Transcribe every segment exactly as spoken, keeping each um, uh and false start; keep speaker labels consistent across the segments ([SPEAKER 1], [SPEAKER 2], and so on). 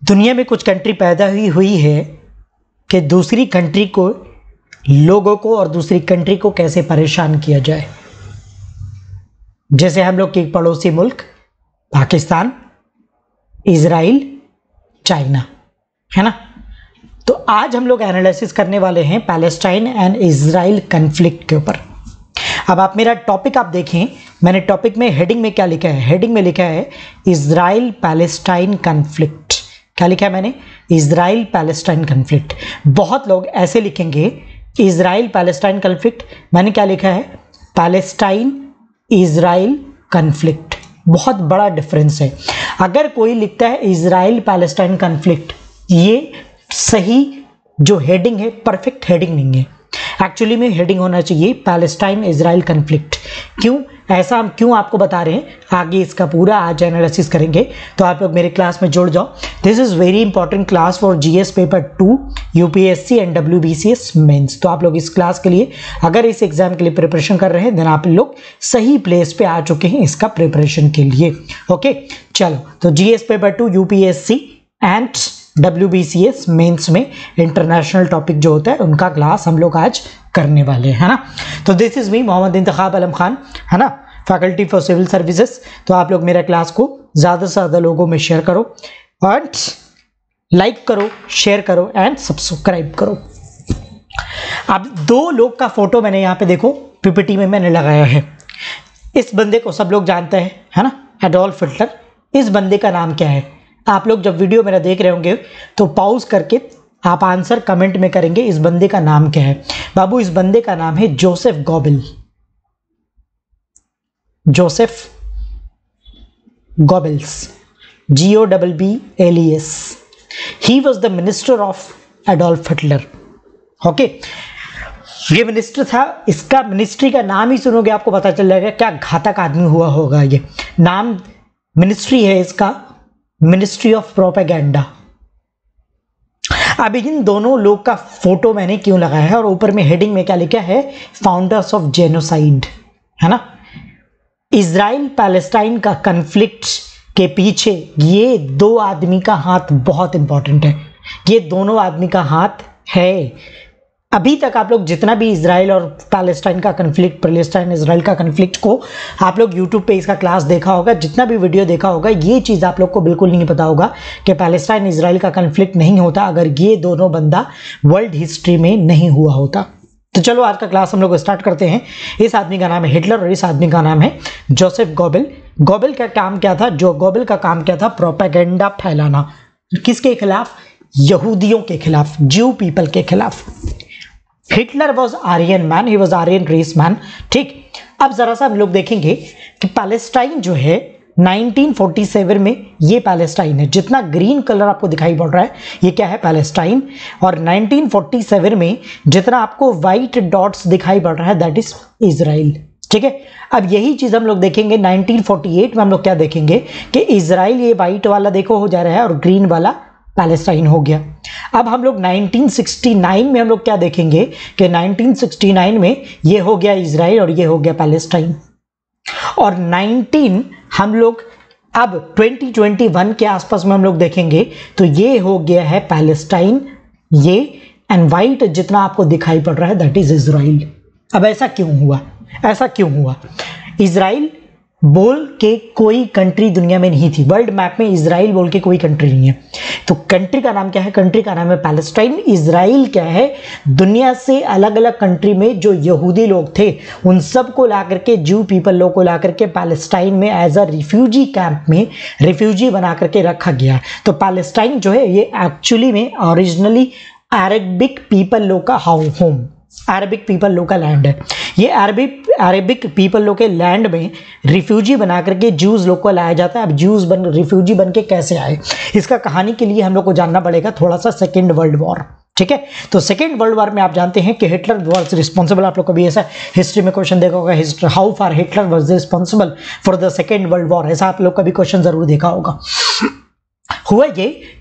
[SPEAKER 1] दुनिया में कुछ कंट्री पैदा हुई हुई है कि दूसरी कंट्री को, लोगों को और दूसरी कंट्री को कैसे परेशान किया जाए। जैसे हम लोग के पड़ोसी मुल्क पाकिस्तान, इजराइल, चाइना, है ना। तो आज हम लोग एनालिसिस करने वाले हैं पैलेस्टाइन एंड इजराइल कन्फ्लिक्ट के ऊपर। अब आप मेरा टॉपिक आप देखें, मैंने टॉपिक में हेडिंग में क्या लिखा है, हेडिंग में लिखा है इजराइल पैलेस्टाइन कन्फ्लिक्ट। क्या लिखा है मैंने? Israel Palestine conflict. बहुत लोग ऐसे लिखेंगे इजराइल पैलेस्टाइन कन्फ्लिक्ट, मैंने क्या लिखा है? Palestine Israel conflict. बहुत बड़ा डिफरेंस है। अगर कोई लिखता है इजराइल पैलेस्टाइन कन्फ्लिक्ट, ये सही जो हेडिंग है परफेक्ट हेडिंग नहीं है। एक्चुअली में हेडिंग होना चाहिए पैलेस्टाइन इजराइल कन्फ्लिक्ट। क्यों ऐसा हम क्यों आपको बता रहे हैं, आगे इसका पूरा आज एनालिसिस करेंगे। तो आप लोग मेरे क्लास में जुड़ जाओ। This is very important class for GS paper two, UPSC and WBCS mains. तो आप लोग इस क्लास के लिए, अगर इस एग्जाम के लिए प्रिपरेशन कर रहे हैं, देन आप लोग सही प्लेस पे आ चुके हैं इसका प्रिपरेशन के लिए। ओके चलो, तो GS paper two, UPSC and WBCS mains में इंटरनेशनल टॉपिक जो होता है उनका क्लास हम लोग आज करने वाले हैं, है ना। तो this is me Mohammad Intekhab Alam Khan, है ना, फैकल्टी फॉर सिविल सर्विसेज। तो आप लोग मेरा क्लास को ज़्यादा से ज़्यादा लोगों में शेयर करो एंड लाइक करो, शेयर करो एंड सब्सक्राइब करो। अब दो लोग का फोटो मैंने यहाँ पे देखो पीपीटी में मैंने लगाया है। इस बंदे को सब लोग जानते हैं, है ना, एडोल्फ हिटलर। इस बंदे का नाम क्या है? आप लोग जब वीडियो मेरा देख रहे होंगे तो पॉज करके आप आंसर कमेंट में करेंगे इस बंदे का नाम क्या है। बाबू, इस बंदे का नाम है Joseph Goebbels. Joseph Goebbels, G O double B L E S. He was the minister of Adolf Hitler. Okay, ये मिनिस्टर था। इसका मिनिस्ट्री का नाम ही सुनोगे आपको पता चल जाएगा क्या घातक आदमी हुआ होगा। ये नाम मिनिस्ट्री है इसका, मिनिस्ट्री ऑफ प्रोपेगेंडा। अब इन दोनों लोग का फोटो मैंने क्यों लगाया है और ऊपर में हेडिंग में क्या लिखा है? फाउंडर्स ऑफ जेनोसाइड, है ना। इजराइल पैलेस्टाइन का कन्फ्लिक्ट के पीछे ये दो आदमी का हाथ बहुत इंपॉर्टेंट है। ये दोनों आदमी का हाथ है। अभी तक आप लोग जितना भी इजराइल और पैलेस्टाइन का कन्फ्लिक्ट, पैलेस्टाइन इजराइल का कन्फ्लिक्ट को आप लोग यूट्यूब पे इसका क्लास देखा होगा, जितना भी वीडियो देखा होगा, ये चीज़ आप लोग को बिल्कुल नहीं पता होगा कि पैलेस्टाइन इजराइल का कन्फ्लिक्ट नहीं होता अगर ये दोनों बंदा वर्ल्ड हिस्ट्री में नहीं हुआ होता। तो चलो आज का क्लास हम लोग स्टार्ट करते हैं। इस आदमी का नाम है हिटलर और इस आदमी का नाम है जोसेफ गोबेल। गोबेल का काम क्या था? जो गोबेल का काम क्या था? प्रोपेगेंडा फैलाना। किसके खिलाफ? यहूदियों के खिलाफ, ज्यू पीपल के खिलाफ। Hitler was Aryan man, he was Aryan race man. ठीक, अब जरा सा हम लोग देखेंगे कि पैलेस्टाइन जो है नाइनटीन फोर्टी सेवन में, ये पैलेस्टाइन है। जितना ग्रीन कलर आपको दिखाई पड़ रहा है ये क्या है? पैलेस्टाइन। और नाइनटीन फोर्टी सेवन में जितना आपको वाइट डॉट्स दिखाई पड़ रहा है दैट इज इजराइल। ठीक है, अब यही चीज हम लोग देखेंगे नाइनटीन फोर्टी एट में। हम लोग क्या देखेंगे कि इजराइल ये वाइट वाला देखो हो जा रहा है और ग्रीन वाला पैलेस्टाइन हो गया। अब हम लोग नाइनटीन सिक्सटी नाइन में हम लोग क्या देखेंगे कि नाइनटीन सिक्सटी नाइन में ये हो गया इजराइल और ये हो गया पैलेस्टाइन। और नाइनटीन हम लोग अब ट्वेंटी ट्वेंटी वन के आसपास में हम लोग देखेंगे तो ये हो गया है पैलेस्टाइन, ये एंड वाइट जितना आपको दिखाई पड़ रहा है दैट इज इजराइल। अब ऐसा क्यों हुआ? ऐसा क्यों हुआ? इजराइल बोल के कोई कंट्री दुनिया में नहीं थी। वर्ल्ड मैप में इजराइल बोल के कोई कंट्री नहीं है। तो कंट्री का नाम क्या है? कंट्री का नाम है पैलेस्टाइन। इजराइल क्या है? दुनिया से अलग अलग कंट्री में जो यहूदी लोग थे उन सब को ला करके, ज्यू पीपल लोग को ला करके पैलेस्टाइन में एज अ रिफ्यूजी कैंप में रिफ्यूजी बना करके रखा गया। तो पैलेस्टाइन जो है ये एक्चुअली में ओरिजिनली अरबिक पीपल लोग का होम, अरबिक पीपल लोग का लैंड है। ये अरबिक अरबिक पीपल लोग के लैंड में रिफ्यूजी बना करके ज्यूज लोग को लाया जाता है। अब ज्यूज बन रिफ्यूजी बन के कैसे आए, इसका कहानी के लिए हम लोग को जानना पड़ेगा थोड़ा सा सेकेंड वर्ल्ड वॉर। ठीक है, तो सेकेंड वर्ल्ड वॉर में आप जानते हैं कि हिटलर वॉज रिस्पॉन्सिबल। आप लोग कभी ऐसा हिस्ट्री में क्वेश्चन देखा होगा, history how far Hitler was responsible for the second world war, ऐसा आप लोग कभी क्वेश्चन जरूर देखा होगा। हुआ ये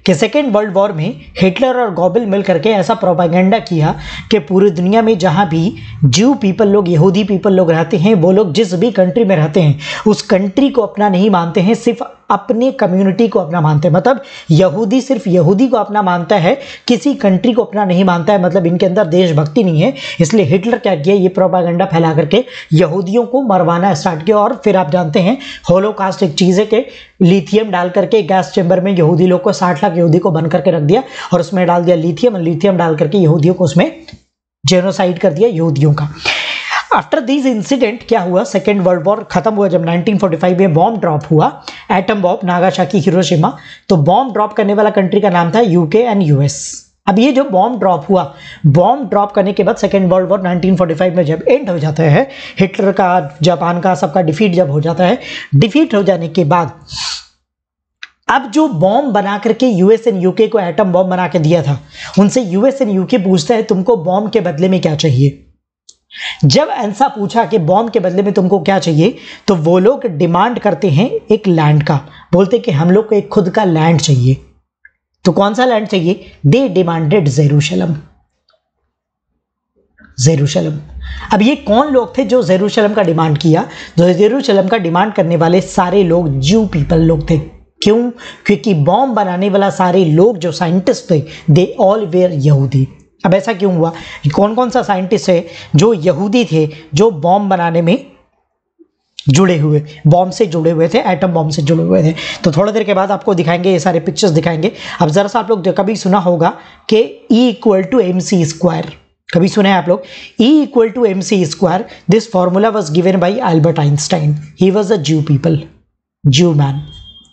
[SPEAKER 1] कि सेकेंड वर्ल्ड वॉर में हिटलर और गॉबेल मिल करके ऐसा प्रोपेगेंडा किया कि पूरी दुनिया में जहां भी ज्यू पीपल लोग, यहूदी पीपल लोग रहते हैं, वो लोग जिस भी कंट्री में रहते हैं उस कंट्री को अपना नहीं मानते हैं, सिर्फ अपने कम्युनिटी को अपना मानते हैं। मतलब यहूदी सिर्फ यहूदी को अपना मानता है, किसी कंट्री को अपना नहीं मानता है। मतलब इनके अंदर देशभक्ति नहीं है। इसलिए हिटलर क्या किया, ये प्रोपेगेंडा फैला करके यहूदियों को मरवाना स्टार्ट किया। और फिर आप जानते हैं होलोकास्ट एक चीज़ है कि लिथियम डाल करके गैस चेंबर में यहूदी लोग को, साठ लाख यहूदी को बंद करके रख दिया और उसमें डाल दिया लिथियम, लिथियम डाल करके यहूदियों को उसमें जेनोसाइड कर दिया यहूदियों का। आफ्टर दिस इंसिडेंट क्या हुआ, सेकेंड वर्ल्ड वॉर खत्म हुआ जब नाइनटीन फोर्टी फाइव में बॉम्ब ड्रॉप हुआ, एटम बॉम्ब नागासाकी हिरोशिमा। तो बॉम्ब ड्रॉप करने वाला कंट्री का नाम था यूके एंड यूएस। अब ये जो बॉम्ब ड्रॉप हुआ, बॉम्ब ड्रॉप करने के बाद second world war nineteen forty five में जब एंड हो जाता है, हिटलर का, जापान का, सबका डिफीट जब हो जाता है, डिफीट हो जाने के बाद अब जो बॉम्ब बना करके यूएस एंड यूके को एटम बॉम्ब बना के दिया था, उनसे यूएस एंड यूके पूछता है तुमको बॉम्ब के बदले में क्या चाहिए। जब ऐसा पूछा कि बॉम्ब के बदले में तुमको क्या चाहिए, तो वो लोग डिमांड करते हैं एक लैंड का, बोलते कि हम लोग को एक खुद का लैंड चाहिए। तो कौन सा लैंड चाहिए? They demanded Jerusalem. जेरूशलम। अब ये कौन लोग थे जो जेरूशलम का डिमांड किया? जो जेरूशलम का डिमांड करने वाले सारे लोग ज्यू पीपल लोग थे। क्यों? क्योंकि बॉम्ब बनाने वाला सारे लोग जो साइंटिस्ट थे, दे ऑल वेयर यहूदी। अब ऐसा क्यों हुआ? कौन कौन सा साइंटिस्ट है जो यहूदी थे, जो बॉम्ब बनाने में जुड़े हुए, बॉम्ब से जुड़े हुए थे, एटम बॉम्ब से जुड़े हुए थे। तो थोड़ी देर के बाद आपको दिखाएंगे, ये सारे पिक्चर्स दिखाएंगे। अब जरा सा आप लोग कभी सुना होगा कि E equal to M C square, कभी सुना है आप लोग? E equal to M C square, this formula was given by Albert Einstein. He was a Jew people, ज्यू मैन।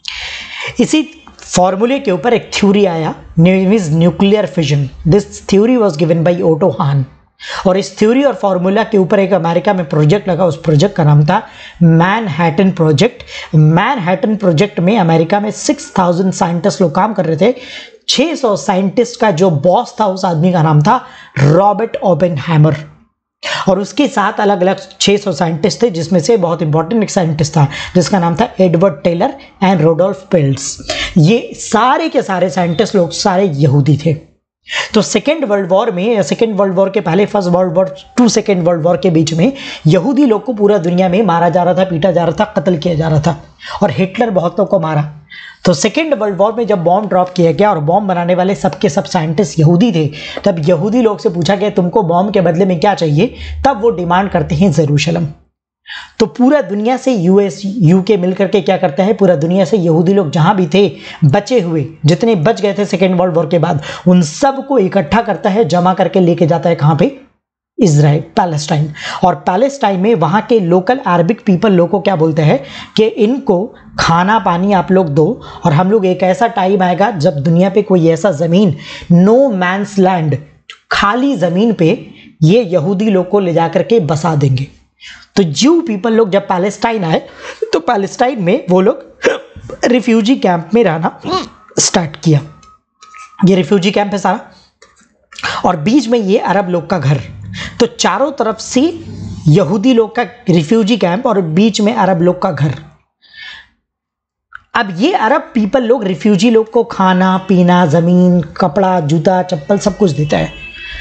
[SPEAKER 1] इसी फॉर्मूले के ऊपर एक थ्योरी आया, name is nuclear fission. This theory was given by Otto Hahn. और इस theory और फॉर्मूला के ऊपर एक अमेरिका में प्रोजेक्ट लगा, उस प्रोजेक्ट का नाम था मैनहट्टन प्रोजेक्ट। मैनहट्टन प्रोजेक्ट में अमेरिका में सिक्स थाउजेंड साइंटिस्ट लोग काम कर रहे थे। छह सौ साइंटिस्ट का जो बॉस था, उस आदमी का नाम था रॉबर्ट ओपेनहाइमर। और उसके साथ अलग अलग छह सौ साइंटिस्ट थे, जिसमें से बहुत इंपॉर्टेंट एक साइंटिस्ट था जिसका नाम था Edward Teller and Rudolf Peierls. ये सारे के सारे साइंटिस्ट लोग सारे यहूदी थे। तो सेकेंड वर्ल्ड वॉर में, या सेकेंड वर्ल्ड वॉर के पहले, first world war to second world war के बीच में यहूदी लोग को पूरा दुनिया में मारा जा रहा था, पीटा जा रहा था, कत्ल किया जा रहा था। और हिटलर बहुत लोग को मारा। तो सेकेंड वर्ल्ड वॉर में जब बॉम्ब ड्रॉप किया गया और बॉम्ब बनाने वाले सबके सब साइंटिस्ट यहूदी थे, तब यहूदी लोग से पूछा गया तुमको बॉम्ब के बदले में क्या चाहिए? तब वो डिमांड करते हैं जेरूशलम। तो पूरा दुनिया से यूएस यूके मिलकर के क्या करता है, पूरा दुनिया से यहूदी लोग जहां भी थे, बचे हुए जितने बच गए थे सेकेंड वर्ल्ड वॉर के बाद, उन सब को इकट्ठा करता है, जमा करके लेके जाता है कहां पे? Israel, Palestine. और पैलेस्टाइन में वहाँ के लोकल अरबिक पीपल लोग को क्या बोलते हैं कि इनको खाना पानी आप लोग दो, और हम लोग एक ऐसा टाइम आएगा जब दुनिया पे कोई ऐसा ज़मीन, नो मैंस लैंड, खाली ज़मीन पे ये यहूदी लोग को ले जा करके बसा देंगे। तो ज्यू पीपल लोग जब पैलेस्टाइन आए, तो पैलेस्टाइन में वो लोग रिफ्यूजी कैंप में रहना स्टार्ट किया। ये रिफ्यूजी कैंप है सारा, और बीच में ये अरब लोग का घर। तो चारों तरफ से यहूदी लोग का रिफ्यूजी कैंप और बीच में अरब लोग का घर। अब ये अरब पीपल लोग रिफ्यूजी लोग को खाना पीना, जमीन, कपड़ा, जूता, चप्पल सब कुछ देता है।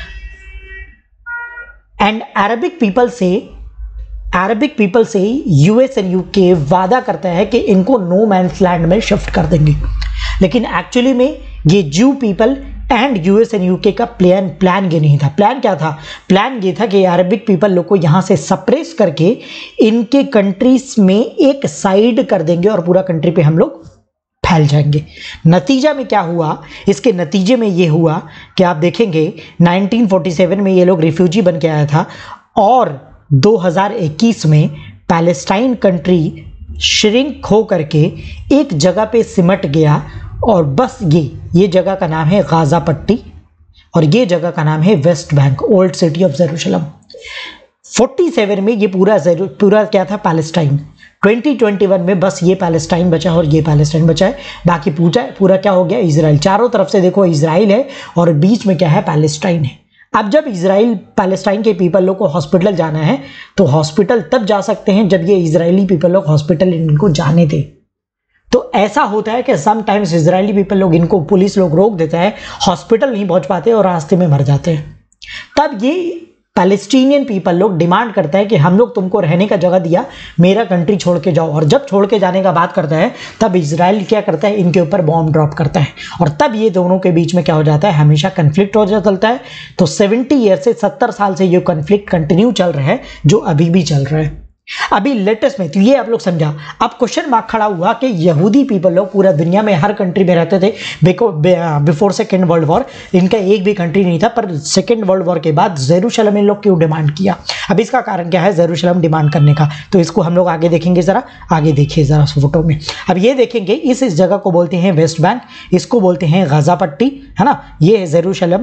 [SPEAKER 1] एंड अरबिक पीपल से अरबिक पीपल से यूएस एंड यूके वादा करता है कि इनको नो मैंस लैंड में शिफ्ट कर देंगे। लेकिन एक्चुअली में ये Jew people and US and UK का प्लान प्लान ये नहीं था। प्लान क्या था? प्लान ये था कि अरबिक पीपल लोग को यहाँ से सप्रेस करके इनके कंट्रीज में एक साइड कर देंगे और पूरा कंट्री पे हम लोग फैल जाएंगे। नतीजा में क्या हुआ? इसके नतीजे में ये हुआ कि आप देखेंगे नाइनटीन फोर्टी सेवन में ये लोग रिफ्यूजी बन के आया था, और दो हज़ार इक्कीस में पैलेस्टाइन कंट्री श्रिंक हो करके एक जगह पे सिमट गया, और बस ये ये जगह का नाम है गाजा पट्टी, और ये जगह का नाम है West Bank, old city of Jerusalem. सैंतालीस में ये पूरा पूरा क्या था? पैलेस्टाइन। दो हज़ार इक्कीस में बस ये पैलेस्टाइन बचा और ये पैलेस्टाइन बचा है, बाकी पूरा पूरा क्या हो गया? इजराइल। चारों तरफ से देखो इजराइल है और बीच में क्या है? पैलेस्टाइन है। अब जब इजराइल पैलेस्टाइन के पीपल लोग को हॉस्पिटल जाना है, तो हॉस्पिटल तब जा सकते हैं जब ये इजरायली पीपल लोग हॉस्पिटल इनको जाने दें। तो ऐसा होता है कि समटाइम्स इजरायली पीपल लोग, इनको पुलिस लोग रोक देता है, हॉस्पिटल नहीं पहुंच पाते और रास्ते में मर जाते हैं। तब ये पैलेस्टीनियन पीपल लोग डिमांड करता है कि हम लोग तुमको रहने का जगह दिया, मेरा कंट्री छोड़ के जाओ। और जब छोड़ के जाने का बात करता है तब इजराइल क्या करता है, इनके ऊपर बॉम्ब ड्रॉप करता है और तब ये दोनों के बीच में क्या हो जाता है, हमेशा कन्फ्लिक्ट हो चलता है। तो सत्तर ईयर से सत्तर साल से ये कन्फ्लिक्ट कंटिन्यू चल रहा है, जो अभी भी चल रहा है। अभी लेटेस्ट में तो ये आप लोग समझा। अब क्वेश्चन मार्क खड़ा हुआ कि यहूदी पीपल लोग पूरा दुनिया में हर कंट्री में रहते थे बिफोर सेकेंड वर्ल्ड वॉर, इनका एक भी कंट्री नहीं था, पर सेकेंड वर्ल्ड वॉर के बाद जेरूशलम इन लोग क्यों डिमांड किया। अब इसका कारण क्या है जेरूशलम डिमांड करने का, तो इसको हम लोग आगे देखेंगे। जरा आगे देखिए जरा फोटो में। अब ये देखेंगे, इस इस जगह को बोलते हैं वेस्ट बैंक, इसको बोलते हैं गाजा पट्टी, है ना। ये है जेरूशलम।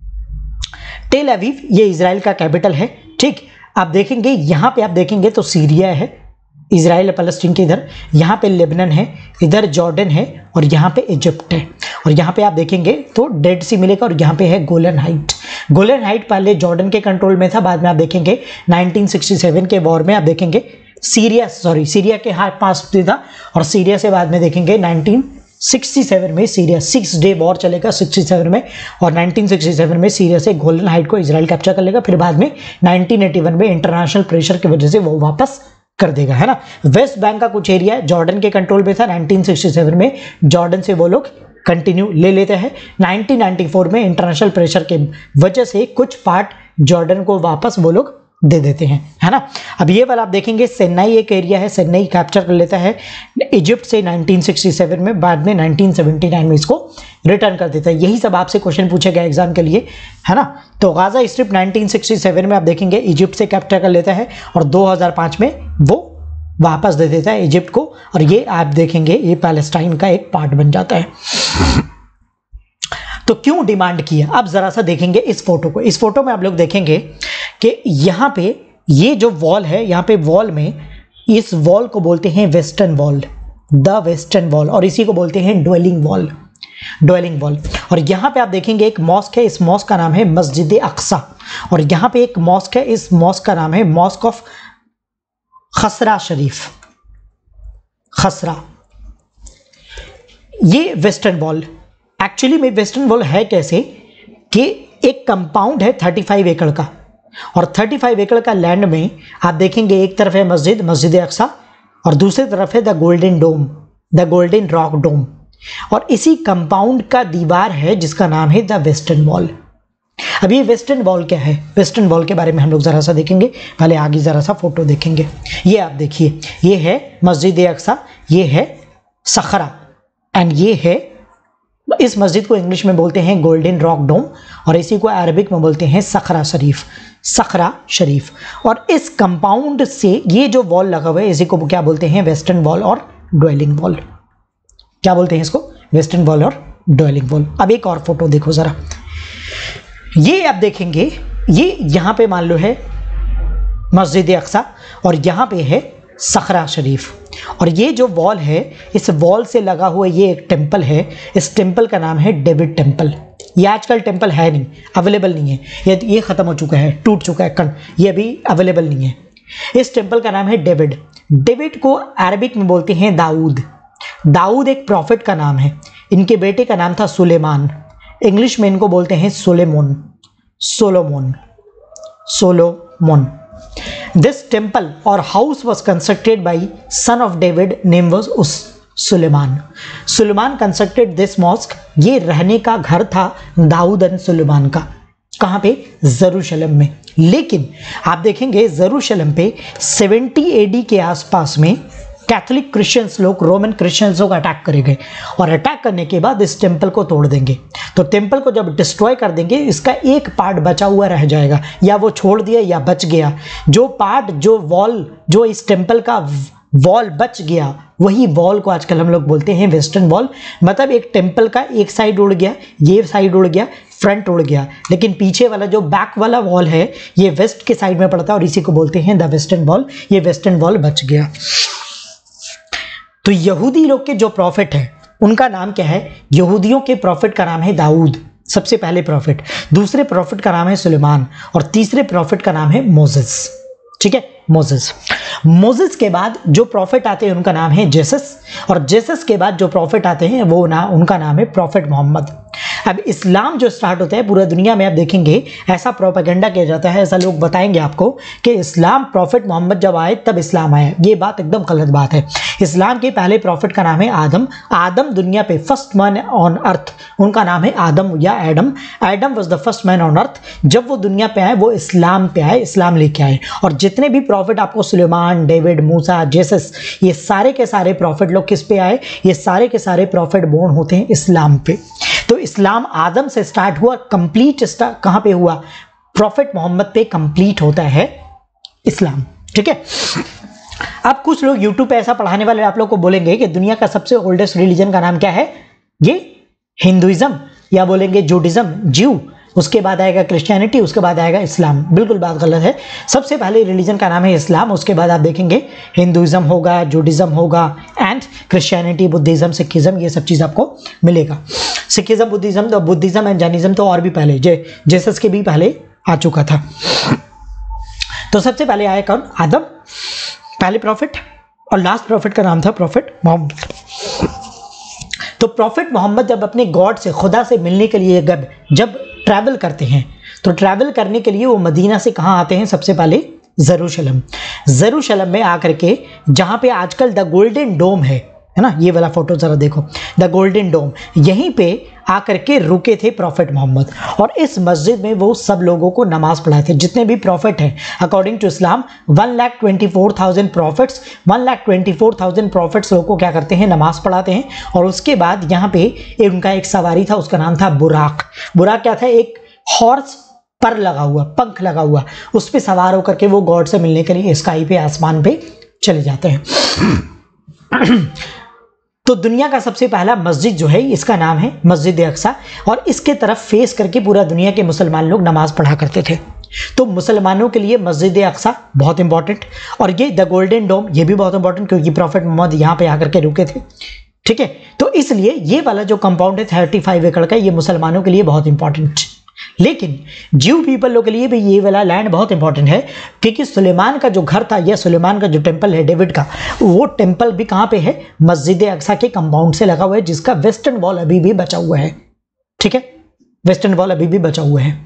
[SPEAKER 1] टेल अवीव ये इजराइल का कैपिटल है, ठीक। आप देखेंगे यहाँ पे, आप देखेंगे तो सीरिया है, इजराइल पैलेस्टीन के इधर, यहाँ पे लेबनान है, इधर जॉर्डन है और यहाँ पे इजिप्ट है। और यहाँ पे आप देखेंगे तो डेड सी मिलेगा और यहाँ पे है गोलन हाइट। गोलन हाइट पहले जॉर्डन के कंट्रोल में था, बाद में आप देखेंगे नाइनटीन सिक्सटी सेवन के वॉर में आप देखेंगे सीरिया सॉरी सीरिया के हाथ पास था और सीरिया से बाद में देखेंगे नाइनटीन सिक्सटी सेवन में सीरिया सिक्स डे वॉर चलेगा सिक्सटी सेवन में, और नाइनटीन सिक्सटी सेवन में सीरिया से गोलन हाइट को इजराइल कैप्चर कर लेगा। फिर बाद में नाइनटीन एटी वन में इंटरनेशनल प्रेशर की वजह से वो वापस कर देगा, है ना। वेस्ट बैंक का कुछ एरिया जॉर्डन के कंट्रोल में था, नाइनटीन सिक्सटी सेवन में जॉर्डन से वो लोग कंटिन्यू ले लेते हैं। नाइनटीन नाइंटी फोर में इंटरनेशनल प्रेशर के वजह से कुछ पार्ट जॉर्डन को वापस वो लोग दे देते हैं, है ना। अब ये वाला आप देखेंगे सेन्नाई एक एरिया है, सेन्नाई कैप्चर कर लेता है इजिप्ट से नाइनटीन सिक्सटी सेवन में, बाद में नाइनटीन सेवेंटी नाइन में इसको रिटर्न कर देता है। यही सब आपसे क्वेश्चन पूछेगा एग्जाम के लिए, है ना। तो Gaza strip nineteen sixty seven में आप देखेंगे इजिप्ट से कैप्चर कर लेता है और दो हज़ार पाँच में वो वापस दे देता है इजिप्ट को, और ये आप देखेंगे ये पैलेस्टाइन का एक पार्ट बन जाता है। तो क्यों डिमांड किया, अब जरा सा देखेंगे इस फोटो को। इस फोटो में आप लोग देखेंगे कि यहाँ पे ये जो वॉल है, यहाँ पे वॉल में, इस वॉल को बोलते हैं western wall, the western wall, और इसी को बोलते हैं ड्वेलिंग वॉल, ड्वेलिंग वॉल। और यहाँ पे आप देखेंगे एक मॉस्क है, इस मॉस्क का नाम है मस्जिद अक्सा, और यहाँ पे एक मॉस्क है, इस मॉस्क का नाम है मॉस्क ऑफ खसरा शरीफ, खसरा। ये वेस्टर्न वॉल, एक्चुअली में वेस्टर्न वॉल है कैसे कि एक कंपाउंड है पैंतीस एकड़ का, और पैंतीस एकड़ का लैंड में आप देखेंगे एक तरफ है मस्जिद, मस्जिद अक्सा, और दूसरी तरफ है the golden dome, the golden rock dome, और इसी कंपाउंड का दीवार है जिसका नाम है द वेस्टर्न वॉल। अब ये वेस्टर्न वॉल क्या है, वेस्टर्न वॉल के बारे में हम लोग ज़रा सा देखेंगे, पहले आगे ज़रा सा फोटो देखेंगे। ये आप देखिए, ये है मस्जिद अक्सा, ये है सखरा, एंड ये है, इस मस्जिद को इंग्लिश में बोलते हैं गोल्डन रॉक डोम, और इसी को अरबिक में बोलते हैं सखरा शरीफ, सखरा शरीफ। और इस कंपाउंड से ये जो वॉल लगा हुआ है इसी को क्या बोलते हैं, वेस्टर्न वॉल और ड्वेलिंग वॉल। क्या बोलते हैं इसको, वेस्टर्न वॉल और ड्वेलिंग वॉल। अब एक और फोटो देखो जरा, ये आप देखेंगे, ये यहाँ पे मान लो है मस्जिद अक्सा और यहाँ पे है सखरा शरीफ, और ये जो वॉल है इस वॉल से लगा हुआ ये एक टेम्पल है, इस टेम्पल का नाम है डेविड टेम्पल। ये आजकल टेम्पल है नहीं, अवेलेबल नहीं है, ये ये ख़त्म हो चुका है, टूट चुका है कण, ये अभी अवेलेबल नहीं है। इस टेम्पल का नाम है डेविड। डेविड को अरबिक में बोलते हैं दाऊद। दाऊद एक प्रॉफिट का नाम है, इनके बेटे का नाम था सुलेमान, इंग्लिश में इनको बोलते हैं सोलेमोन, सोलोमोन, सोलोमोन। This temple or house was constructed by son of David, name was उस Suleman. Suleman constructed this mosque, ये रहने का घर था दाऊद एंड सुलेमान का। कहाँ पे, जेरूशलम में। लेकिन आप देखेंगे जेरूशलम पे सेवेंटी एडी के आसपास में कैथोलिक क्रिश्चियंस लोग, रोमन क्रिश्चियंस लोग अटैक करेंगे, और अटैक करने के बाद इस टेम्पल को तोड़ देंगे। तो टेम्पल को जब डिस्ट्रॉय कर देंगे, इसका एक पार्ट बचा हुआ रह जाएगा, या वो छोड़ दिया या बच गया। जो पार्ट, जो वॉल, जो इस टेम्पल का वॉल बच गया, वही वॉल को आजकल हम लोग बोलते हैं वेस्टर्न वॉल। मतलब एक टेम्पल का एक साइड उड़ गया, ये साइड उड़ गया, फ्रंट उड़ गया, लेकिन पीछे वाला जो बैक वाला वॉल है ये वेस्ट के साइड में पड़ता है, और इसी को बोलते हैं द वेस्टर्न वॉल। ये वेस्टर्न वॉल बच गया। तो यहूदी लोग के जो प्रॉफिट है उनका नाम क्या है, यहूदियों के प्रॉफिट का नाम है दाऊद, सबसे पहले प्रॉफिट। दूसरे प्रॉफिट का नाम है सुलेमान, और तीसरे प्रॉफिट का नाम है मोसेस। ठीक है, मोसेस। मोसेस के बाद जो प्रॉफिट आते हैं उनका नाम है जेसस, और जेसस के बाद जो प्रॉफिट आते हैं वो ना उनका नाम है प्रॉफिट मोहम्मद। अब इस्लाम जो स्टार्ट होता है पूरा दुनिया में, आप देखेंगे ऐसा प्रोपेगेंडा किया जाता है, ऐसा लोग बताएंगे आपको कि इस्लाम प्रॉफिट मोहम्मद जब आए तब इस्लाम आया। ये बात एकदम गलत बात है। इस्लाम के पहले प्रॉफिट का नाम है आदम। आदम दुनिया पे फर्स्ट मैन ऑन अर्थ, उनका नाम है आदम या Adam. Adam was the first man on earth. जब वो दुनिया पे आए वो इस्लाम पे आए, इस्लाम लेके आए। और जितने भी प्रॉफिट आपको सुलेमान, डेविड, मूसा, जेसस, ये सारे के सारे प्रॉफिट लोग किस पे आए? ये सारे के सारे प्रॉफिट बोर्न होते हैं इस्लाम पे। तो इस्लाम आदम से स्टार्ट हुआ, कंप्लीट स्टार्ट कहां पे हुआ? प्रॉफिट मोहम्मद पे कंप्लीट होता है इस्लाम। ठीक है, अब कुछ लोग यूट्यूब पे ऐसा पढ़ाने वाले आप लोग को बोलेंगे कि दुनिया का सबसे ओल्डेस्ट रिलीजन का नाम क्या है? ये हिंदुइज्म, या बोलेंगे जूडिज्म, ज्यू, उसके बाद आएगा क्रिश्चियनिटी, उसके बाद आएगा इस्लाम। बिल्कुल बात गलत है। सबसे पहले रिलीजन का नाम है इस्लाम, उसके बाद आप देखेंगे हिंदुइज्म होगा, जूडिज्म होगा, एंड क्रिश्चियनिटी, बुद्धिज्म, सिखिज्म, ये सब चीज़ आपको मिलेगा। सिखिज्म, बुद्धिज्म, तो बुद्धिज्म एंड जैनिज्म तो और भी पहले, जे जेसस के भी पहले आ चुका था। तो सबसे पहले आया कौन? आदम, पहले प्रॉफिट, और लास्ट प्रॉफिट का नाम था प्रॉफिट मोहम्मद। तो प्रॉफिट मोहम्मद जब अपने गॉड से, खुदा से मिलने के लिए जब जब ट्रैवल करते हैं, तो ट्रैवल करने के लिए वो मदीना से कहाँ आते हैं? सबसे पहले जेरूशलम। जेरूशलम में आकर के जहाँ पे आजकल द गोल्डन डोम है, है ना, ये वाला फोटो जरा देखो, द गोल्डन डोम, यहीं पे आकर के रुके थे प्रॉफिट मोहम्मद। और इस मस्जिद में वो सब लोगों को नमाज पढ़ाए थे, जितने भी प्रॉफिट हैं according to Islam. One lakh twenty four thousand profits one lakh twenty four thousand profits लोगों को क्या करते हैं? नमाज पढ़ाते हैं। और उसके बाद यहाँ पे उनका एक सवारी था, उसका नाम था बुराक। बुराक क्या था? एक हॉर्स पर लगा हुआ, पंख लगा हुआ, उस पर सवार होकर के वो गॉड से मिलने के लिए स्काई पे, आसमान पे चले जाते हैं। तो दुनिया का सबसे पहला मस्जिद जो है, इसका नाम है मस्जिद अक्सा, और इसके तरफ फेस करके पूरा दुनिया के मुसलमान लोग नमाज पढ़ा करते थे। तो मुसलमानों के लिए मस्जिद अक्सा बहुत इंपॉर्टेंट, और ये द गोल्डन डोम ये भी बहुत इंपॉर्टेंट, क्योंकि प्रॉफिट मोहम्मद यहाँ पे आकर के रुके थे। ठीक है, तो इसलिए ये वाला जो कंपाउंड है थर्टी फाइव एकड़ का, ये मुसलमानों के लिए बहुत इंपॉर्टेंट। लेकिन ज्यू पीपल लोग के लिए भी ये वाला लैंड बहुत इंपॉर्टेंट है, क्योंकि सुलेमान का जो घर था, या सुलेमान का जो टेंपल है डेविड का, वो टेंपल भी कहाँ पे है? मस्जिद अक्सा के कंपाउंड से लगा हुआ है, जिसका वेस्टर्न वॉल अभी भी बचा हुआ है। ठीक है, वेस्टर्न वॉल अभी भी बचा हुआ है।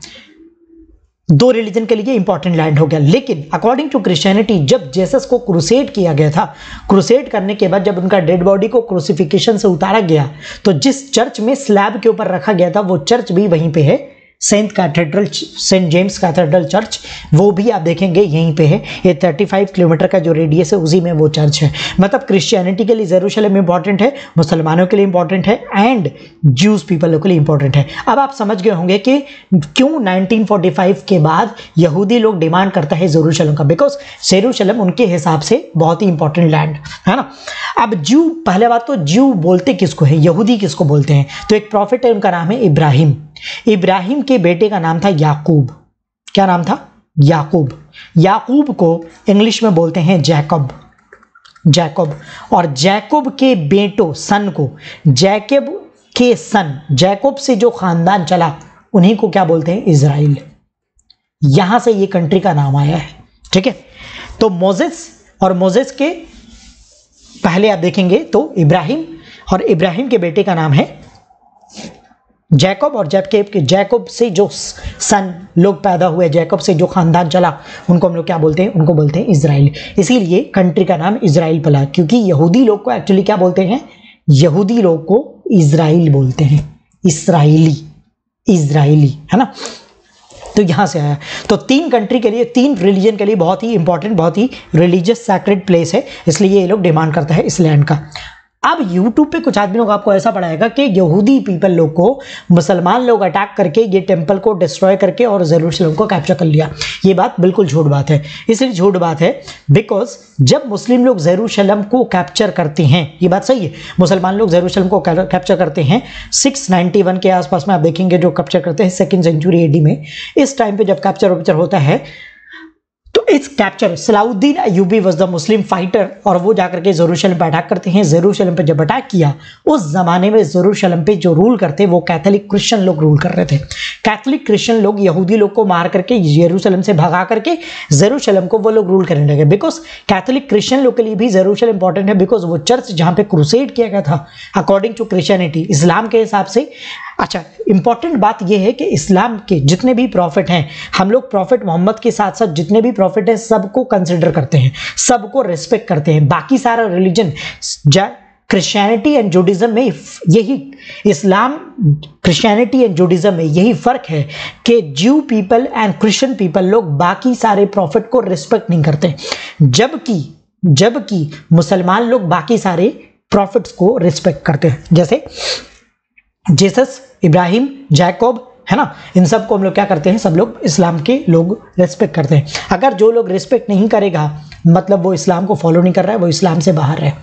[SPEAKER 1] दो रिलीजन के लिए इंपॉर्टेंट लैंड हो गया। लेकिन अकॉर्डिंग टू क्रिश्चियनिटी, जब जेसस को क्रूसेड किया गया था, क्रूसेड करने के बाद जब उनका डेड बॉडी को क्रूसिफिकेशन से उतारा गया, तो जिस चर्च में स्लैब के ऊपर रखा गया था, वो चर्च भी वहीं पे है, Saint cathedral, Saint James cathedral church, वो भी आप देखेंगे यहीं पे है। ये पैंतीस किलोमीटर का जो रेडियस है, उसी में वो चर्च है। मतलब क्रिश्चियनिटी के लिए जेरूशलेम इंपॉर्टेंट है, मुसलमानों के लिए इंपॉर्टेंट है, एंड ज्यूज पीपल के लिए इंपॉर्टेंट है। अब आप समझ गए होंगे कि क्यों नाइनटीन फोर्टी फाइव के बाद यहूदी लोग डिमांड करता है जेरूशलेम का, बिकॉज जेरूशलेम उनके हिसाब से बहुत ही इंपॉर्टेंट लैंड है ना। अब ज्यू, पहले बात तो ज्यू बोलते किसको है, यहूदी किसको बोलते हैं? तो एक प्रॉफिट है, उनका नाम है इब्राहिम। इब्राहिम के बेटे का नाम था याकूब। क्या नाम था? याकूब। याकूब को इंग्लिश में बोलते हैं जैकब, जैकब। और जैकब के बेटों, सन को, जैकब के सन, जैकब से जो खानदान चला, उन्हीं को क्या बोलते हैं? इजराइल। यहां से ये कंट्री का नाम आया है। ठीक है, तो मोसेस, और मोसेस के पहले आप देखेंगे तो इब्राहिम, और इब्राहिम के बेटे का नाम है जैकब, और जैकब के जैकब से जो सन लोग पैदा हुए, जैकब से जो खानदान चला, उनको हम लोग क्या बोलते हैं? उनको बोलते हैं इजराइल। इसीलिए कंट्री का नाम इजराइल पड़ा, क्योंकि यहूदी लोग को एक्चुअली क्या बोलते हैं? यहूदी लोग को इजराइल बोलते हैं, इसराइली, इजराइली, है ना। तो यहां से आया। तो तीन कंट्री के लिए, तीन रिलीजन के लिए बहुत ही इंपॉर्टेंट, बहुत ही रिलीजियस सैक्रेड प्लेस है, इसलिए ये लोग डिमांड करता है इस लैंड का। अब यूट्यूब पे कुछ आदमियों को आपको ऐसा पढ़ाएगा कि यहूदी पीपल लोग को मुसलमान लोग अटैक करके ये टेंपल को डिस्ट्रॉय करके और जेरूशलेम को कैप्चर कर लिया। ये बात बिल्कुल झूठ बात है। इसलिए झूठ बात है बिकॉज जब मुस्लिम लोग जेरूशलेम को कैप्चर करते हैं, ये बात सही है, मुसलमान लोग जेरूशलेम को कैप्चर करते हैं सिक्स नाइन्टी वन के आसपास में, आप देखेंगे जो कैप्चर करते हैं सेकेंड सेंचुरी एडी में। इस टाइम पे जब कैप्चर वैप्चर होता है तो इस capture Salahuddin Ayyubi was the Muslim fighter, और वो जाकर के जेरूशलम पे अटैक करते हैं। जेरूशलम पे जब अटैक किया, उस जमाने में जेरूशलम पे जो रूल करते वो कैथोलिक क्रिश्चियन लोग रूल कर रहे थे। कैथोलिक क्रिश्चियन लोग यहूदी लोग को मार करके जेरूशलम से भगा करके जेरूशलम को वो लोग रूल करने लगे। बिकॉज कैथोलिक क्रिश्चियन लोग के लिए भी जेरूशलम इंपॉर्टेंट है, बिकॉज वो चर्च जहां पे क्रूसेड किया गया था अकॉर्डिंग टू क्रिश्चियनिटी, इस्लाम के हिसाब से। अच्छा, इंपॉर्टेंट बात यह है कि इस्लाम के जितने भी प्रॉफिट हैं, हम लोग प्रॉफिट मोहम्मद के साथ साथ जितने भी प्रॉफिट हैं सबको कंसिडर करते हैं, सबको रिस्पेक्ट करते हैं। बाकी सारा रिलीजन, क्रिश्चियनिटी एंड जूडिज्म में यही, इस्लाम क्रिश्चियनिटी एंड जूडिज्म में यही फर्क है कि ज्यू पीपल एंड क्रिश्चियन पीपल लोग बाकी सारे प्रॉफिट को रिस्पेक्ट नहीं करते, जबकि जबकि मुसलमान लोग बाकी सारे प्रॉफिट्स को रिस्पेक्ट करते हैं। जैसे जीसस, इब्राहिम, जैकब, है ना, इन सब को हम लोग क्या करते हैं, सब लोग इस्लाम के लोग रिस्पेक्ट करते हैं। अगर जो लोग रिस्पेक्ट नहीं करेगा मतलब वो इस्लाम को फॉलो नहीं कर रहा है, वो इस्लाम से बाहर है।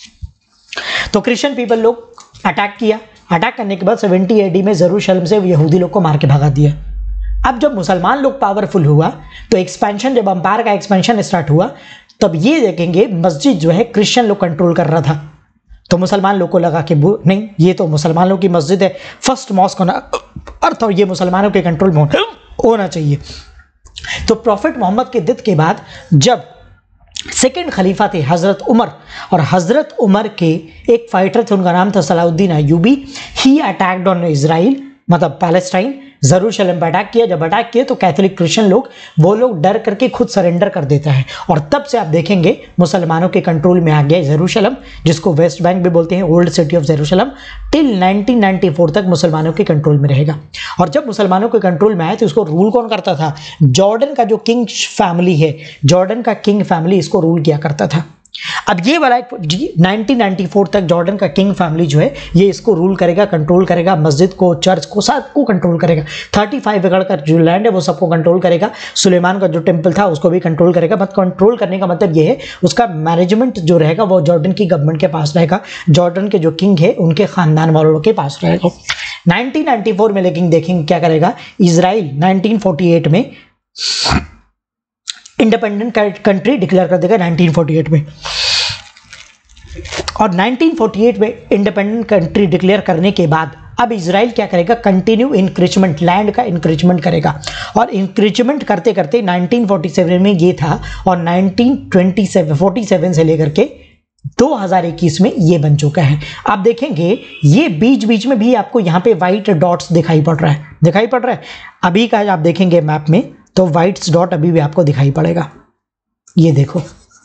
[SPEAKER 1] तो क्रिश्चियन पीपल लोग अटैक किया, अटैक करने के बाद सेवेंटी एडी में जेरूशलम से यहूदी लोग को मार के भगा दिया। अब जब मुसलमान लोग पावरफुल हुआ तो एक्सपेंशन, जब अंपायर का एक्सपेंशन स्टार्ट हुआ, तब ये देखेंगे मस्जिद जो है क्रिश्चियन लोग कंट्रोल कर रहा था। तो मुसलमान लोग को लगा कि नहीं, ये तो मुसलमानों की मस्जिद है, फर्स्ट मॉस्क होना अर्थ ये मुसलमानों के कंट्रोल में होना चाहिए। तो प्रॉफिट मोहम्मद के डेथ के बाद जब सेकंड खलीफा थे हजरत उमर, और हजरत उमर के एक फाइटर थे, उनका नाम था Salahuddin Ayyubi, he attacked on Israel, मतलब पैलेस्टाइन, जेरूशलम पर अटैक किया। जब अटैक किया तो कैथोलिक क्रिश्चियन लोग, वो लोग डर करके खुद सरेंडर कर देता है, और तब से आप देखेंगे मुसलमानों के कंट्रोल में आ गया जेरूशलम, जिसको वेस्ट बैंक भी बोलते हैं, old city of Jerusalem, till nineteen ninety four तक मुसलमानों के कंट्रोल में रहेगा। और जब मुसलमानों के कंट्रोल में आए तो इसको रूल कौन करता था? जॉर्डन का जो किंग फैमिली है, जॉर्डन का किंग फैमिली इसको रूल किया करता था। अब ये वाला नाइनटीन नाइंटी फोर तक जॉर्डन का किंग फैमिली जो है ये इसको रूल करेगा, कंट्रोल करेगा, मस्जिद को, चर्च को, सबको कंट्रोल करेगा। पैंतीस एकड़ का जो लैंड है वो सबको कंट्रोल करेगा। सुलेमान का जो टेंपल था उसको भी कंट्रोल करेगा। मतलब कंट्रोल करने का मतलब ये है उसका मैनेजमेंट जो रहेगा वो जॉर्डन की गवर्नमेंट के पास रहेगा, जॉर्डन के जो किंग है उनके खानदान वालों के पास रहेगा। नाइनटीन नाइंटी फोर में लेकिन देखेंगे क्या करेगा इजराइल, नाइनटीन फोर्टी एट में इंडिपेंडेंट कंट्री डिक्लेयर कर देगा नाइनटीन फोर्टी एट में। और नाइनटीन फोर्टी एट में इंडिपेंडेंट कंट्री डिक्लेयर करने के बाद अब इजराइल क्या करेगा, कंटिन्यू इंक्रीचमेंट, लैंड का इंक्रीचमेंट करेगा। और इंक्रीचमेंट करते करते नाइनटीन फोर्टी सेवन में ये था, और nineteen twenty seven forty seven से लेकर के दो हज़ार इक्कीस में ये बन चुका है। आप देखेंगे ये बीच बीच में भी आपको यहाँ पे व्हाइट डॉट्स दिखाई पड़ रहा है, दिखाई पड़ रहा है अभी का आप देखेंगे मैप में तो व्हाइट डॉट अभी भी आपको दिखाई पड़ेगा। ये देखो,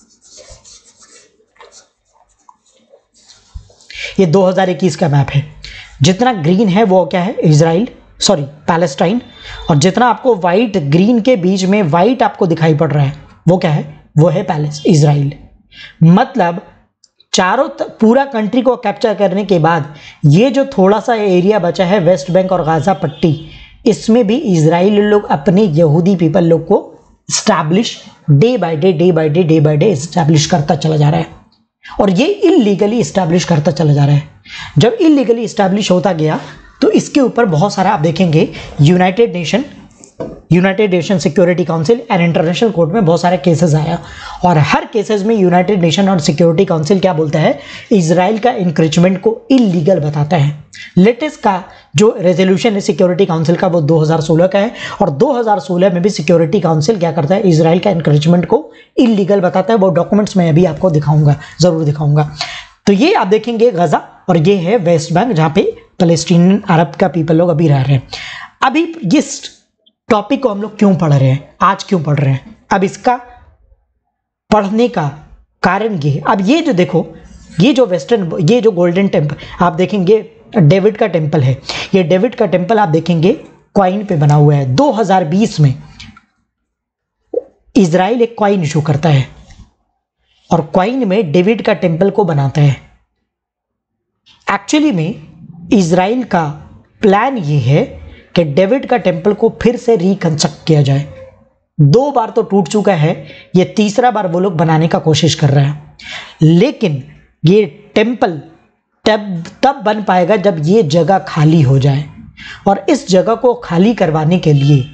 [SPEAKER 1] ये दो हज़ार इक्कीस का मैप है। जितना ग्रीन है वो क्या है, इजराइल, सॉरी पैलेस्टाइन, और जितना आपको व्हाइट ग्रीन के बीच में व्हाइट आपको दिखाई पड़ रहा है वो क्या है, वो है पैलेस इजराइल। मतलब चारों पूरा कंट्री को कैप्चर करने के बाद ये जो थोड़ा सा एरिया बचा है वेस्ट बैंक और गाजा पट्टी, इसमें भी इजराइल लोग अपने यहूदी पीपल लोग को establish day by day day by day day by day establish करता चला जा रहा है, और ये इलीगली स्टैब्लिश करता चला जा रहा है। जब इलीगली स्टैब्लिश होता गया तो इसके ऊपर बहुत सारा आप देखेंगे United Nation United Nation Security Council and international court में बहुत सारे केसेस आया, और हर केसेस में यूनाइटेड नेशन और सिक्योरिटी काउंसिल क्या बोलता है, इजराइल का इंक्रीचमेंट को इलीगल बताता है। लेटेस्ट का जो रेजोल्यूशन है सिक्योरिटी काउंसिल का वो दो हज़ार सोलह का है, और दो हज़ार सोलह में भी सिक्योरिटी काउंसिल क्या करता है, इजराइल का इंक्रीचमेंट को इलीगल बताता है। वो डॉक्यूमेंट्स मैं अभी आपको दिखाऊंगा, जरूर दिखाऊंगा। तो ये आप देखेंगे गजा, और ये है वेस्ट बैंक जहाँ पे पैलेस्टीनियन अरब का पीपल लोग अभी रह रहे हैं। अभी इस टॉपिक को हम लोग क्यों पढ़ रहे हैं, आज क्यों पढ़ रहे हैं, अब इसका पढ़ने का कारण ये है। अब ये जो देखो, ये जो वेस्टर्न, ये जो गोल्डन टेम्पल आप देखेंगे डेविड का टेम्पल है, ये डेविड का टेम्पल आप देखेंगे कॉइन पे बना हुआ है। दो हज़ार बीस में इजराइल एक कॉइन इशू करता है, और कॉइन में डेविड का टेम्पल को बनाता है। एक्चुअली में इजराइल का प्लान ये है कि डेविड का टेम्पल को फिर से रिकंस्ट्रक्ट किया जाए। दो बार तो टूट चुका है, ये तीसरा बार वो लोग बनाने का कोशिश कर रहे हैं, लेकिन ये टेम्पल तब तब बन पाएगा जब ये जगह खाली हो जाए। और इस जगह को खाली करवाने के लिए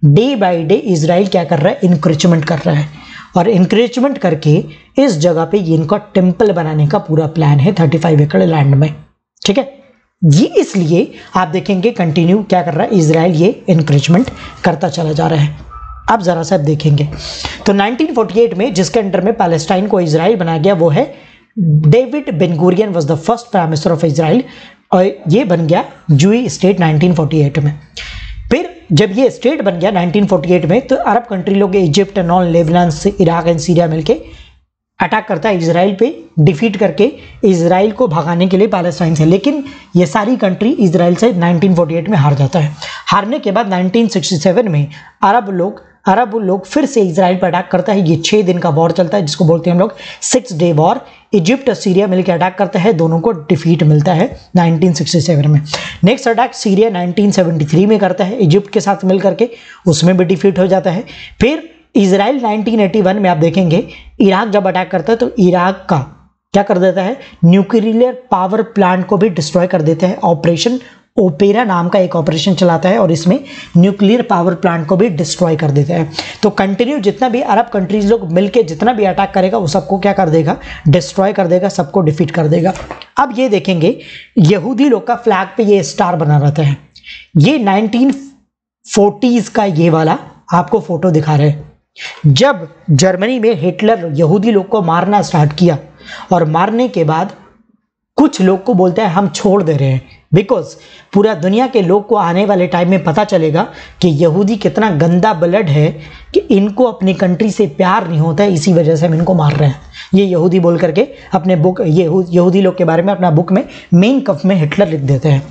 [SPEAKER 1] डे बाय डे इजराइल क्या कर रहा है, इंक्रीचमेंट कर रहा है, और इंक्रीचमेंट करके इस जगह पे ये इनका टेम्पल बनाने का पूरा प्लान है पैंतीस एकड़ लैंड में, ठीक है। ये इसलिए आप देखेंगे कंटिन्यू क्या कर रहा है इजराइल, ये इंक्रीचमेंट करता चला जा रहा है। अब जरा सा देखेंगे तो नाइनटीन फोर्टी एट में जिसके अंडर में पैलेस्टाइन को इजराइल बनाया गया वो है David Ben Gurion was the first prime minister of Israel, और ये बन गया Jewish state nineteen forty eight में। फिर जब ये स्टेट बन गया नाइनटीन फोर्टी एट में तो अरब कंट्री लोग इजिप्ट एंड ऑल लेबनान से इराक एंड सीरिया मिलके अटैक करता है इजराइल पे, डिफीट करके इजराइल को भगाने के लिए पैलेस्टाइन से। लेकिन ये सारी कंट्री इजराइल से नाइनटीन फोर्टी एट में हार जाता है। हारने के बाद नाइनटीन सिक्सटी सेवन में अरब लोग अरब लोग फिर से इजराइल पर अटैक करता है। ये छः दिन का वॉर चलता है जिसको बोलते हैं हम लोग सिक्स डे वॉर। इजिप्ट और सीरिया मिलकर अटैक करता है, दोनों को डिफीट मिलता है नाइनटीन सिक्सटी सेवन में। Next attack Syria nineteen seventy three में करता है इजिप्ट के साथ मिल करके, उसमें भी डिफीट हो जाता है। फिर इजराइल नाइनटीन एटी वन में आप देखेंगे इराक जब अटैक करता है तो इराक का क्या कर देता है, न्यूक्लियर पावर प्लांट को भी डिस्ट्रॉय कर देता है। ऑपरेशन ओपेरा नाम का एक ऑपरेशन चलाता है और इसमें न्यूक्लियर पावर प्लांट को भी डिस्ट्रॉय कर देता है। तो कंटिन्यू जितना भी अरब कंट्रीज लोग मिलके जितना भी अटैक करेगा वो सबको क्या कर देगा, डिस्ट्रॉय कर देगा, सबको डिफीट कर देगा। अब ये देखेंगे यहूदी लोग का फ्लैग पे ये स्टार बना रहता है। ये नाइनटीन फोर्टीज का ये वाला आपको फोटो दिखा रहे हैं। जब जर्मनी में हिटलर यहूदी लोग को मारना स्टार्ट किया और मारने के बाद कुछ लोग को बोलते हैं हम छोड़ दे रहे हैं, बिकॉज पूरा दुनिया के लोग को आने वाले टाइम में पता चलेगा कि यहूदी कितना गंदा ब्लड है कि इनको अपनी कंट्री से प्यार नहीं होता है, इसी वजह से हम इनको मार रहे हैं। ये यहूदी बोल करके अपने बुक ये यहूदी लोग के बारे में अपना बुक में मेन कफ में हिटलर लिख देते हैं।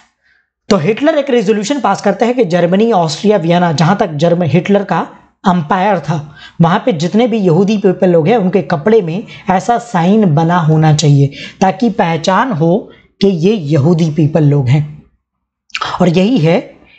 [SPEAKER 1] तो हिटलर एक रेजोल्यूशन पास करता है कि जर्मनी, ऑस्ट्रिया, वियना, जहां तक जर्मन हिटलर का अंपायर था वहां पे जितने भी यहूदी पीपल लोग हैं उनके कपड़े में ऐसा साइन बना होना चाहिए ताकि पहचान हो कि ये यहूदी पीपल लोग हैं। और यही है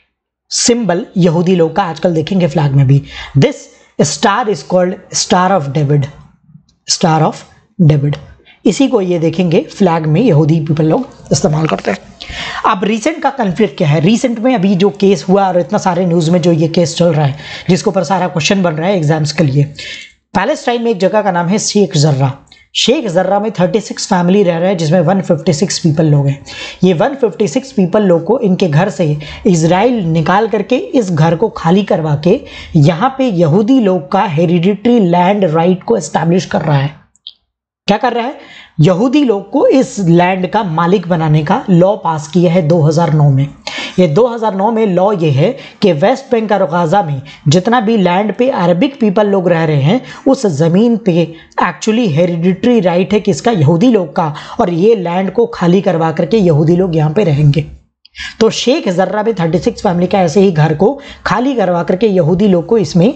[SPEAKER 1] सिंबल यहूदी लोग का, आजकल देखेंगे फ्लैग में भी। This star is called star of David, star of David. इसी को ये देखेंगे फ्लैग में यहूदी पीपल लोग इस्तेमाल करते हैं। अब रीसेंट का कन्फ्लिक्ट क्या है, रीसेंट में अभी जो केस हुआ और इतना सारे न्यूज़ में जो ये केस चल रहा है जिसके ऊपर सारा क्वेश्चन बन रहा है एग्जाम्स के लिए। पैलेस्टाइन में एक जगह का नाम है शेख जर्रा। शेख जर्रा में छत्तीस फैमिली रह रहा है जिसमें एक सौ छप्पन पीपल लोग हैं। ये एक सौ छप्पन पीपल लोग को इनके घर से इजराइल निकाल करके इस घर को खाली करवा के यहाँ पे यहूदी लोग का हेरिडिटरी लैंड राइट को एस्टैब्लिश कर रहा है। क्या कर रहा है, यहूदी लोग को इस लैंड का मालिक बनाने का लॉ पास किया है दो हज़ार नौ में। ये दो हज़ार नौ में लॉ ये है कि वेस्ट बैंक और गाजा में जितना भी लैंड पे अरबिक पीपल लोग रह रहे हैं उस ज़मीन पे एक्चुअली हेरिडिटरी राइट है किसका, यहूदी लोग का, और ये लैंड को खाली करवा करके यहूदी लोग यहाँ पे रहेंगे। तो शेख जर्रा में छत्तीस फैमिली का ऐसे ही घर को खाली करवा करके यहूदी लोग को इसमें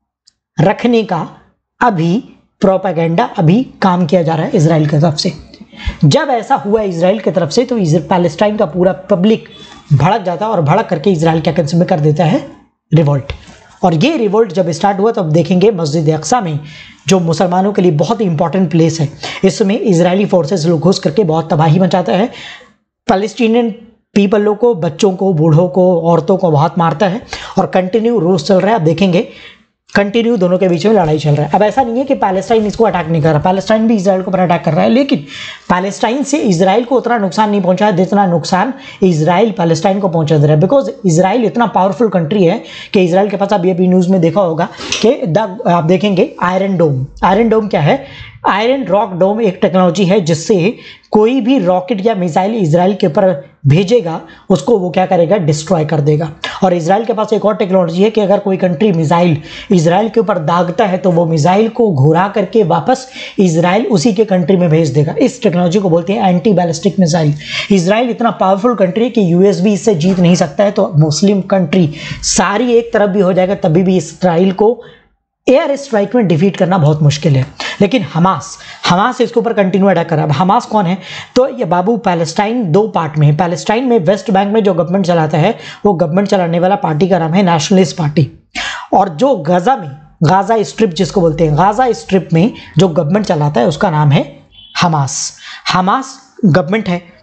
[SPEAKER 1] रखने का अभी प्रोपेगेंडा अभी काम किया जा रहा है इजराइल की तरफ से। जब ऐसा हुआ इजराइल की तरफ से तो पैलेस्टाइन का पूरा पब्लिक भड़क जाता है और भड़क करके इजराइल क्या कंसिडर कर देता है, रिवोल्ट। और ये रिवोल्ट जब स्टार्ट हुआ तो अब देखेंगे मस्जिद अक्सा में जो मुसलमानों के लिए बहुत ही इंपॉर्टेंट प्लेस है, इसमें इजरायली फोर्सेस लोग घुस करके बहुत तबाही मचाता है। पैलेस्टीनियन पीपल लोग को, बच्चों को, बूढ़ों को, औरतों को बहुत मारता है और कंटिन्यू रोज चल रहा है। आप देखेंगे कंटिन्यू दोनों के बीच में लड़ाई चल रहा है। अब ऐसा नहीं है कि पैलेस्टाइन इसको अटैक नहीं कर रहा, पैलेस्टाइन भी इजराइल को पर अटैक कर रहा है, लेकिन पैलेस्टाइन से इजराइल को उतना नुकसान नहीं पहुंचा है जितना नुकसान इजराइल पैलेस्टाइन को पहुंचा दे रहा है। बिकॉज इजराइल इतना पावरफुल कंट्री है कि इजराइल के पास अभी अभी न्यूज़ में देखा होगा कि द आप देखेंगे आयरन डोम। आयरन डोम क्या है, आयरन रॉक डोम एक टेक्नोलॉजी है जिससे कोई भी रॉकेट या मिसाइल इजराइल के ऊपर भेजेगा उसको वो क्या करेगा, डिस्ट्रॉय कर देगा। और इजराइल के पास एक और टेक्नोलॉजी है कि अगर कोई कंट्री मिसाइल इजराइल के ऊपर दागता है तो वो मिसाइल को घुरा करके वापस इजराइल उसी के कंट्री में भेज देगा। इस टेक्नोलॉजी को बोलते हैं एंटी बैलिस्टिक मिसाइल। इजराइल इतना पावरफुल कंट्री है कि यूएस भी इससे जीत नहीं सकता है। तो मुस्लिम कंट्री सारी एक तरफ भी हो जाएगा तभी भी इजराइल को एयर स्ट्राइक में डिफीट करना बहुत मुश्किल है। लेकिन हमास हमास इसके ऊपर कंटिन्यू अटैक कर रहा है। हमास कौन है, तो ये बाबू पैलेस्टाइन दो पार्ट में है। पैलेस्टाइन में वेस्ट बैंक में जो गवर्नमेंट चलाता है वो गवर्नमेंट चलाने वाला पार्टी का नाम है नेशनलिस्ट पार्टी, और जो गाजा में, गाजा स्ट्रिप जिसको बोलते हैं, गाजा स्ट्रिप में जो गवर्नमेंट चलाता है उसका नाम है हमास। हमास गवर्नमेंट है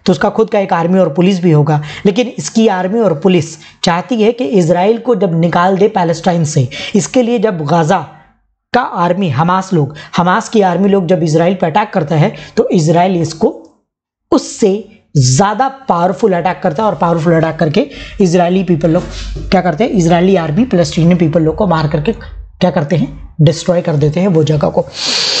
[SPEAKER 1] तो उसका खुद का एक आर्मी और पुलिस भी होगा, लेकिन इसकी आर्मी और पुलिस चाहती है कि इजराइल को जब निकाल दे पैलेस्टाइन से, इसके लिए जब गाजा का आर्मी हमास लोग हमास की आर्मी लोग जब इजराइल पर अटैक करता है तो इजराइल इसको उससे ज़्यादा पावरफुल अटैक करता है और पावरफुल अटैक करके इजरायली पीपल लोग क्या करते हैं, इजरायली आर्मी पैलेस्टीनियन पीपल लोग को मार करके क्या करते हैं, डिस्ट्रॉय कर देते हैं वो जगह को।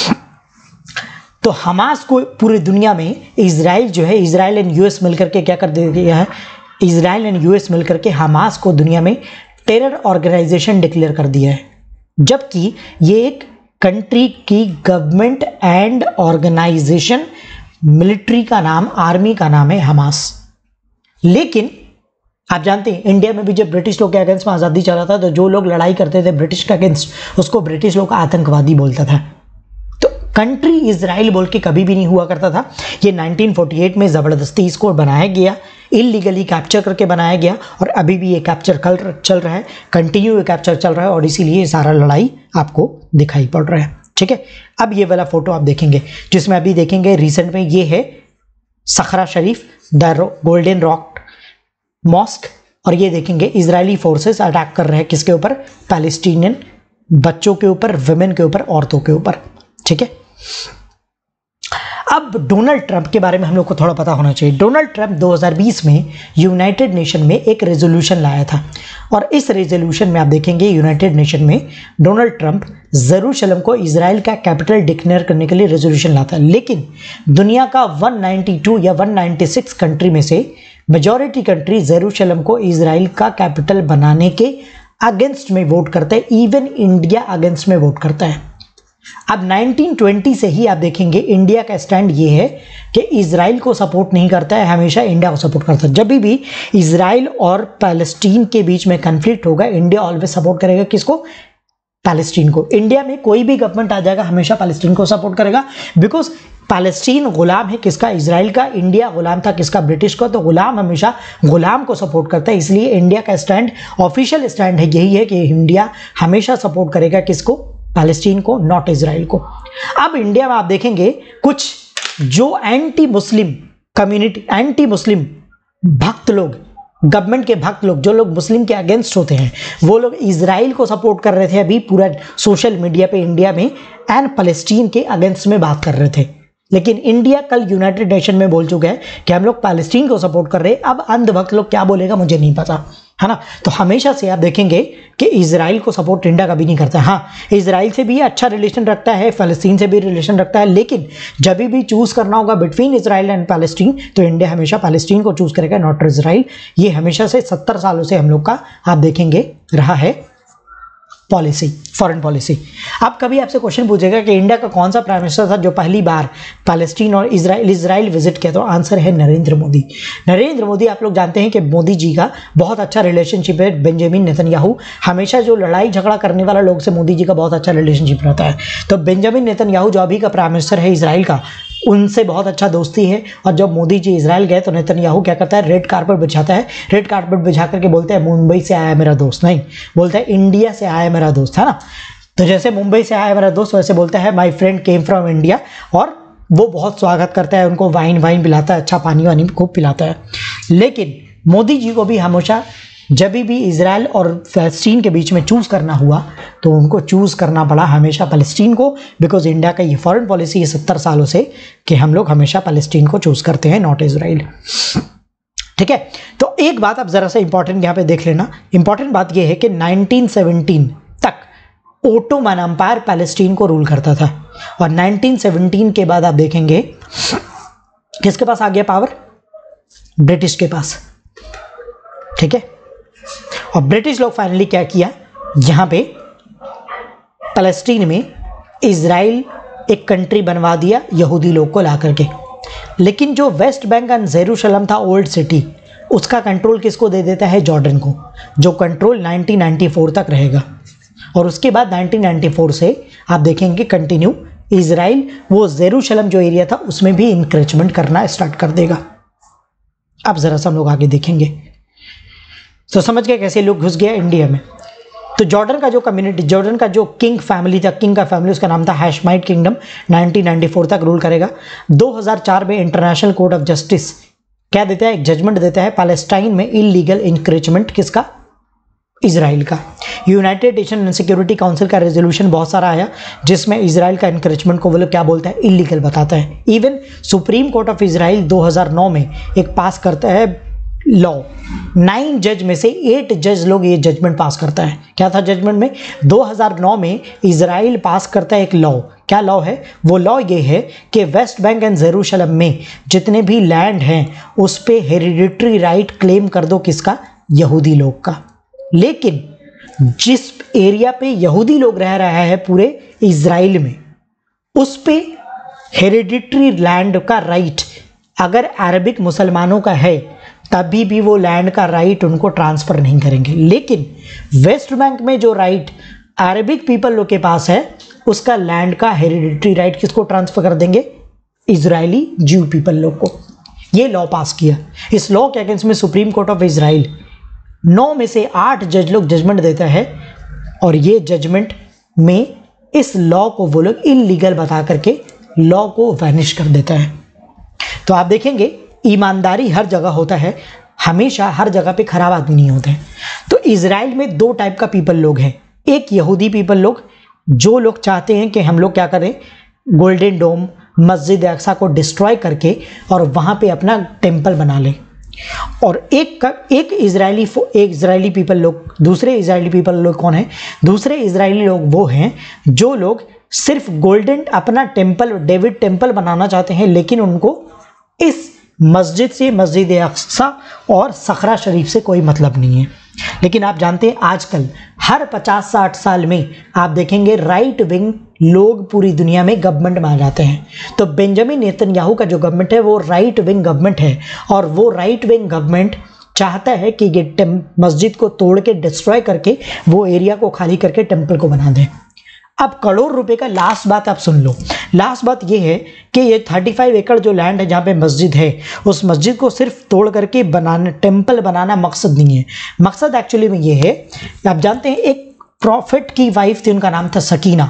[SPEAKER 1] तो हमास को पूरी दुनिया में इजराइल जो है, इजराइल एंड यूएस मिलकर के क्या कर दिया है, इजराइल एंड यूएस मिलकर के हमास को दुनिया में टेरर ऑर्गेनाइजेशन डिक्लेयर कर दिया है, जबकि ये एक कंट्री की गवर्नमेंट एंड ऑर्गेनाइजेशन, मिलिट्री का नाम, आर्मी का नाम है हमास। लेकिन आप जानते हैं इंडिया में भी जब ब्रिटिश लोग के अगेंस्ट में आज़ादी चला था तो जो लोग लड़ाई करते थे ब्रिटिश के अगेंस्ट, उसको ब्रिटिश लोग आतंकवादी बोलता था। तो कंट्री इजराइल बोल के कभी भी नहीं हुआ करता था। ये नाइनटीन फोर्टी एट में ज़बरदस्ती इसको बनाया गया, इलीगली कैप्चर करके बनाया गया और अभी भी ये कैप्चर कल चल रहा है, कंटिन्यू ये कैप्चर चल रहा है और इसीलिए ये सारा लड़ाई आपको दिखाई पड़ रहा है। ठीक है, अब ये वाला फोटो आप देखेंगे जिसमें अभी देखेंगे रिसेंट में, ये है सखरा शरीफ, द गोल्डन रॉक मॉस्क, और ये देखेंगे इजरायली फोर्सेस अटैक कर रहे हैं किसके ऊपर, पैलेस्टीनियन बच्चों के ऊपर, वुमेन के ऊपर, औरतों के ऊपर। ठीक है, अब डोनाल्ड ट्रंप के बारे में हम लोग को थोड़ा पता होना चाहिए। डोनाल्ड ट्रंप दो हज़ार बीस में यूनाइटेड नेशन में एक रेजोल्यूशन लाया था और इस रेजोल्यूशन में आप देखेंगे यूनाइटेड नेशन में डोनाल्ड ट्रंप जेरूशलम को इजराइल का कैपिटल डिक्लेयर करने के लिए रेजोल्यूशन लाता है, लेकिन दुनिया का एक सौ बानवे या एक सौ छियानवे कंट्री में से मेजॉरिटी कंट्री जेरूशलम को इजराइल का कैपिटल बनाने के अगेंस्ट में वोट करता है, इवन इंडिया अगेंस्ट में वोट करता है। अब नाइनटीन ट्वेंटी से ही आप देखेंगे इंडिया का स्टैंड ये है कि इजराइल को सपोर्ट नहीं करता है, हमेशा इंडिया को सपोर्ट करता है। जब भी इजराइल और पैलेस्टीन के बीच में कन्फ्लिक्ट होगा, इंडिया ऑलवेज सपोर्ट करेगा किसको, पैलेस्टीन को। इंडिया में कोई भी गवर्नमेंट आ जाएगा हमेशा पैलेस्टीन को सपोर्ट करेगा, बिकॉज पैलेस्टीन गुलाम है किसका, इजराइल का। इंडिया गुलाम था किसका, ब्रिटिश का। तो गुलाम हमेशा गुलाम को सपोर्ट करता है, इसलिए इंडिया का स्टैंड, ऑफिशियल स्टैंड है यही है कि इंडिया हमेशा सपोर्ट करेगा किसको, पैलेस्टीन को, नॉट इजराइल को। अब इंडिया में आप देखेंगे कुछ जो anti Muslim community, anti Muslim भक्त लोग, गवर्नमेंट के भक्त लोग, जो लोग मुस्लिम के अगेंस्ट होते हैं, वो लोग इजराइल को सपोर्ट कर रहे थे अभी पूरा सोशल मीडिया पे इंडिया में, एंड पैलेस्टीन के अगेंस्ट में बात कर रहे थे। लेकिन इंडिया कल यूनाइटेड नेशन में बोल चुका है कि हम लोग पैलेस्टीन को सपोर्ट कर रहे हैं। अब अंधभक्त लोग क्या बोलेगा मुझे नहीं पता, है ना। तो हमेशा से आप देखेंगे कि इजराइल को सपोर्ट इंडिया कभी नहीं करता है। हाँ, इजराइल से भी अच्छा रिलेशन रखता है, फ़लस्तीन से भी रिलेशन रखता है, लेकिन जब भी चूज़ करना होगा बिटवीन इजराइल एंड पैलेस्टीन तो इंडिया हमेशा पैलेस्टीन को चूज़ करेगा, नॉट इजराइल। ये हमेशा से सत्तर सालों से हम लोग का आप देखेंगे रहा है पॉलिसी, फॉरेन पॉलिसी। अब कभी आपसे क्वेश्चन पूछेगा कि इंडिया का कौन सा प्राइम मिनिस्टर था जो पहली बार पैलेस्टीन और इजराइल इजराइल विजिट किया, तो आंसर है नरेंद्र मोदी। नरेंद्र मोदी, आप लोग जानते हैं कि मोदी जी का बहुत अच्छा रिलेशनशिप है बेंजामिन नेतन्याहू। हमेशा जो लड़ाई झगड़ा करने वाला लोग से मोदी जी का बहुत अच्छा रिलेशनशिप रहता है। तो बेंजामिन नेतन्याहू जो अभी का प्राइम मिनिस्टर है इजराइल का, उनसे बहुत अच्छा दोस्ती है। और जब मोदी जी इजराइल गए तो नेतन्याहू क्या करता है, रेड कारपेट बिछाता है। रेड कारपेट बिछा करके बोलते हैं मुंबई से आया मेरा दोस्त, नहीं बोलता है इंडिया से आया मेरा दोस्त, है ना। तो जैसे मुंबई से आया मेरा दोस्त, वैसे बोलता है my friend came from India, और वो बहुत स्वागत करता है, उनको वाइन वाइन पिलाता है, अच्छा पानी वानी खूब पिलाता है। लेकिन मोदी जी को भी हमेशा जब भी इजराइल और फ़लस्तीन के बीच में चूज़ करना हुआ तो उनको चूज़ करना पड़ा हमेशा फ़लस्तीन को, बिकॉज इंडिया का ये फॉरेन पॉलिसी है सत्तर सालों से कि हम लोग हमेशा फ़लस्तीन को चूज़ करते हैं, नॉट इजराइल। ठीक है, तो एक बात आप ज़रा सा इंपॉर्टेंट यहाँ पे देख लेना। इंपॉर्टेंट बात ये है कि नाइनटीन सेवनटीन तक ओटोमन एम्पायर फ़लस्तीन को रूल करता था, और नाइनटीन सेवनटीन के बाद आप देखेंगे किसके पास आ गया पावर, ब्रिटिश के पास। ठीक है, और ब्रिटिश लोग फाइनली क्या किया, यहाँ पे फ़लस्तीन में इजराइल एक कंट्री बनवा दिया यहूदी लोग को ला करके। लेकिन जो वेस्ट बैंक एंड जेरूशलम था, ओल्ड सिटी, उसका कंट्रोल किसको दे देता है, जॉर्डन को, जो कंट्रोल नाइनटीन नाइंटी फोर तक रहेगा। और उसके बाद नाइनटीन नाइंटी फोर से आप देखेंगे कंटिन्यू इजराइल वो जेरूशलम जो एरिया था उसमें भी इंक्रेचमेंट करना स्टार्ट कर देगा। अब ज़रा सा हम लोग आगे देखेंगे। तो समझ गए कैसे लोग घुस गया इंडिया में। तो जॉर्डन का जो कम्युनिटी, जॉर्डन का जो किंग फैमिली था, किंग का फैमिली, उसका नाम था Hashemite kingdom, nineteen ninety four तक रूल करेगा। दो हज़ार चार में इंटरनेशनल कोर्ट ऑफ जस्टिस क्या देता है, एक जजमेंट देता है पैलेस्टाइन में इलीगल इंक्रीचमेंट किसका, इजराइल का। United Nation and Security council का रेजोल्यूशन बहुत सारा आया जिसमें इजराइल का इंक्रीचमेंट को वो लोग क्या बोलता है, इलीगल बताता है। Even Supreme court of Israel दो हज़ार नौ में एक पास करता है लॉ, नाइन जज में से एट जज लोग ये जजमेंट पास करता है। क्या था जजमेंट में, दो हज़ार नौ में इजराइल पास करता है एक लॉ। क्या लॉ है, वो लॉ ये है कि वेस्ट बैंक एंड जेरूशलम में जितने भी लैंड हैं उस पे हेरिडिटरी राइट क्लेम कर दो, किसका, यहूदी लोग का। लेकिन जिस एरिया पे यहूदी लोग रह रहा है पूरे इजराइल में, उस पे हेरिडिटरी लैंड का राइट अगर अरबिक मुसलमानों का है तभी भी वो लैंड का राइट उनको ट्रांसफ़र नहीं करेंगे। लेकिन वेस्ट बैंक में जो राइट अरबिक पीपल लोग के पास है उसका लैंड का हेरिडिटरी राइट किसको ट्रांसफ़र कर देंगे, इजरायली ज्यू पीपल लोग को। ये लॉ पास किया। इस लॉ के अगेंस्ट में सुप्रीम कोर्ट ऑफ इजराइल नौ में से आठ जज लोग जजमेंट देता है और ये जजमेंट में इस लॉ को वो लोग इलीगल बता करके लॉ को वैनिश कर देता है। तो आप देखेंगे ईमानदारी हर जगह होता है, हमेशा हर जगह पे खराब आदमी नहीं होते हैं। तो इजराइल में दो टाइप का पीपल लोग हैं, एक यहूदी पीपल लोग जो लोग चाहते हैं कि हम लोग क्या करें, गोल्डन डोम मस्जिद अक्सा को डिस्ट्रॉय करके और वहाँ पे अपना टेम्पल बना लें, और एक का एक इजरायली एक इजरायली पीपल लोग, दूसरे इजरायली पीपल लोग कौन है, दूसरे इजरायली लोग वो हैं जो लोग सिर्फ गोल्डन अपना टेम्पल डेविड टेम्पल बनाना चाहते हैं, लेकिन उनको इस मस्जिद से, मस्जिद अक्सा और सखरा शरीफ से कोई मतलब नहीं है। लेकिन आप जानते हैं आजकल हर पचास साठ साल में आप देखेंगे राइट विंग लोग पूरी दुनिया में गवर्नमेंट में आ जाते हैं। तो बेंजामिन नेतन्याहू का जो गवर्नमेंट है वो राइट विंग गवर्नमेंट है, और वो राइट विंग गवर्नमेंट चाहता है कि ये मस्जिद को तोड़ के डिस्ट्रॉय करके वो एरिया को खाली करके टेम्पल को बना दें। अब करोड़ रुपए का लास्ट बात आप सुन लो। लास्ट बात ये है कि ये पैंतीस एकड़ जो लैंड है जहाँ पे मस्जिद है, उस मस्जिद को सिर्फ तोड़ करके बनाना, टेम्पल बनाना मकसद नहीं है। मकसद एक्चुअली में ये है, आप जानते हैं एक प्रॉफिट की वाइफ थी, उनका नाम था सकीना,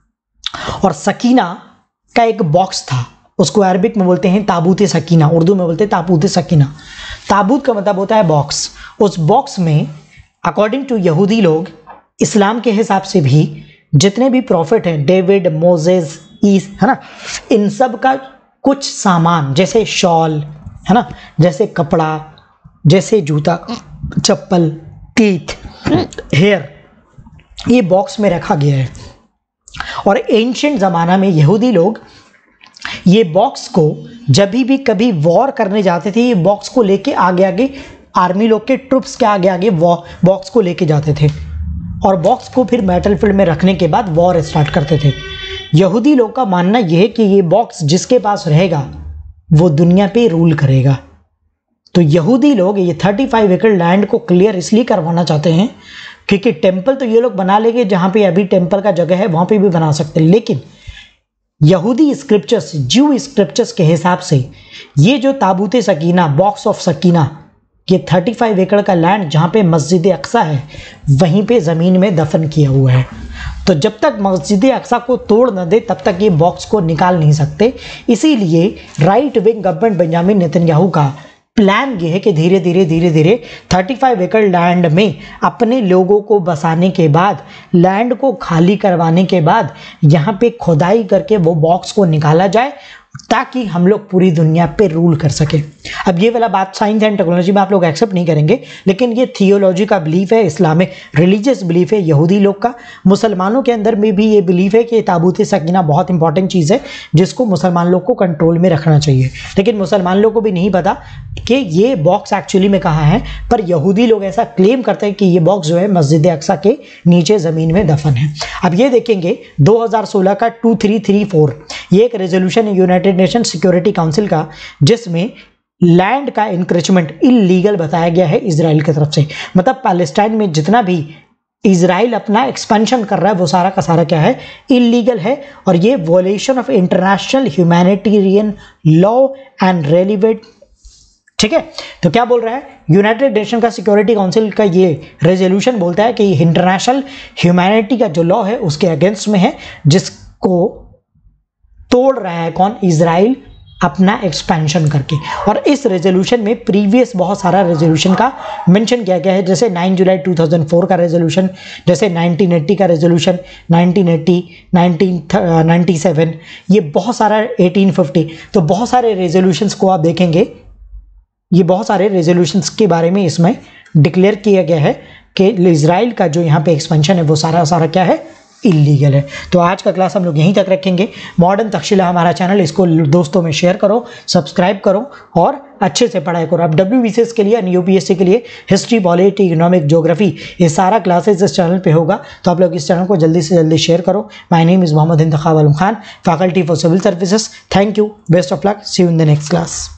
[SPEAKER 1] और सकीना का एक बॉक्स था, उसको अरबिक में बोलते हैं ताबूत सकीना, उर्दू में बोलते हैं ताबूत सकीना। ताबूत का मतलब होता है बॉक्स। उस बॉक्स में अकॉर्डिंग टू यहूदी लोग, इस्लाम के हिसाब से भी जितने भी प्रॉफिट हैं, डेविड, मोजेस, ईस, है ना, इन सब का कुछ सामान जैसे शॉल, है ना, जैसे कपड़ा, जैसे जूता, चप्पल, टीथ, हेयर, ये बॉक्स में रखा गया है। और एंशिएंट ज़माना में यहूदी लोग ये बॉक्स को जब भी कभी वॉर करने जाते थे, ये बॉक्स को लेके आगे आगे आर्मी लोग के ट्रुप्स के आगे आगे बॉक्स को लेके जाते थे, और बॉक्स को फिर बैटल फील्ड में रखने के बाद वॉर स्टार्ट करते थे। यहूदी लोग का मानना यह है कि ये बॉक्स जिसके पास रहेगा वो दुनिया पे रूल करेगा। तो यहूदी लोग ये पैंतीस एकड़ लैंड को क्लियर इसलिए करवाना चाहते हैं क्योंकि टेम्पल तो ये लोग बना लेंगे, जहाँ पे अभी टेम्पल का जगह है वहाँ पे भी बना सकते हैं, लेकिन यहूदी स्क्रिप्चर्स, ज्यू स्क्रिप्चर्स के हिसाब से ये जो ताबूत सकीना, बॉक्स ऑफ सकीना, ये पैंतीस एकड़ का लैंड जहाँ पे मस्जिद अक्सा है वहीं पे ज़मीन में दफन किया हुआ है। तो जब तक मस्जिद अक्सा को तोड़ न दे तब तक ये बॉक्स को निकाल नहीं सकते। इसीलिए right wing government Benjamin Netanyahu का प्लान ये है कि धीरे धीरे धीरे धीरे पैंतीस एकड़ लैंड में अपने लोगों को बसाने के बाद, लैंड को खाली करवाने के बाद यहाँ पे खुदाई करके वो बॉक्स को निकाला जाए ताकि हम लोग पूरी दुनिया पे रूल कर सके। अब ये वाला बात साइंस एंड टेक्नोलॉजी में आप लोग एक्सेप्ट नहीं करेंगे, लेकिन ये थियोलॉजी का बिलीफ है, इस्लामिक रिलीजियस बिलीफ है यहूदी लोग का। मुसलमानों के अंदर में भी ये बिलीफ है कि ताबूत सकीना बहुत इंपॉर्टेंट चीज़ है जिसको मुसलमान लोग को कंट्रोल में रखना चाहिए। लेकिन मुसलमान लोग को भी नहीं पता कि ये बॉक्स एक्चुअली में कहाँ है, पर यहूदी लोग ऐसा क्लेम करते हैं कि ये बॉक्स जो है मस्जिद अक्सा के नीचे ज़मीन में दफन है। अब ये देखेंगे दो हज़ार सोलह का टू थ्री थ्री फोर, ये एक रेजोल्यूशन है यूनाइटेड नेशन सिक्योरिटी काउंसिल का, जिसमें लैंड का इंक्रीचमेंट इलीगल बताया गया है इजराइल की तरफ से। मतलब पैलेस्टाइन में जितना भी इजराइल अपना एक्सपेंशन कर रहा है वो सारा का सारा क्या है, इलीगल है, और ये violation of international humanitarian law and relevant. ठीक है, तो क्या बोल रहा है यूनाइटेड नेशन का सिक्योरिटी काउंसिल का ये रेजोल्यूशन बोलता है कि इंटरनेशनल ह्यूमैनिटी का जो लॉ है उसके अगेंस्ट में है, जिसको तोड़ रहा है कौन, इजराइल, अपना एक्सपेंशन करके। और इस रेजोल्यूशन में प्रीवियस बहुत सारा रेजोल्यूशन का मेंशन किया गया है, जैसे नौ जुलाई दो हज़ार चार का रेजोल्यूशन, जैसे नाइनटीन एटी का resolution, nineteen eighty, nineteen ninety seven, ये बहुत सारा एटीन फिफ्टी। तो बहुत सारे रेजोल्यूशंस को आप देखेंगे, ये बहुत सारे रेजोल्यूशंस के बारे में इसमें डिक्लेयर किया गया है कि इजराइल का जो यहाँ पे एक्सपेंशन है वो सारा सारा क्या है, इलीगल है। तो आज का क्लास हम लोग यहीं तक रखेंगे। मॉडर्न तक्षशिला हमारा चैनल, इसको दोस्तों में शेयर करो, सब्सक्राइब करो और अच्छे से पढ़ाई करो। अब डब्ल्यू बी सी एस के लिए, यू पी एस सी के लिए हिस्ट्री, पॉलिटी, इकोनॉमिक, ज्योग्राफी, ये सारा क्लासेस इस चैनल पे होगा। तो आप लोग इस चैनल को जल्दी से जल्दी शेयर करो। My name is Mohammad Intekhab Alam Khan, faculty for civil services. Thank you, best of luck, see you in the next class.